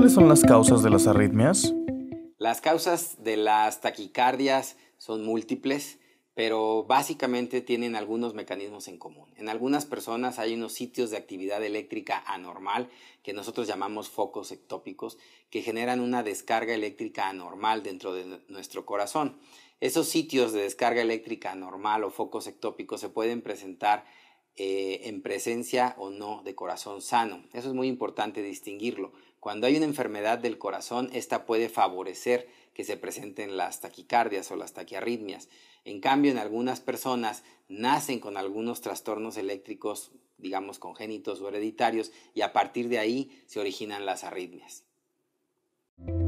¿Cuáles son las causas de las arritmias? Las causas de las taquicardias son múltiples, pero básicamente tienen algunos mecanismos en común. En algunas personas hay unos sitios de actividad eléctrica anormal que nosotros llamamos focos ectópicos que generan una descarga eléctrica anormal dentro de nuestro corazón. Esos sitios de descarga eléctrica anormal o focos ectópicos se pueden presentar en presencia o no de corazón sano. Eso es muy importante distinguirlo. Cuando hay una enfermedad del corazón, esta puede favorecer que se presenten las taquicardias o las taquiarritmias. En cambio, en algunas personas nacen con algunos trastornos eléctricos, digamos congénitos o hereditarios, y a partir de ahí se originan las arritmias.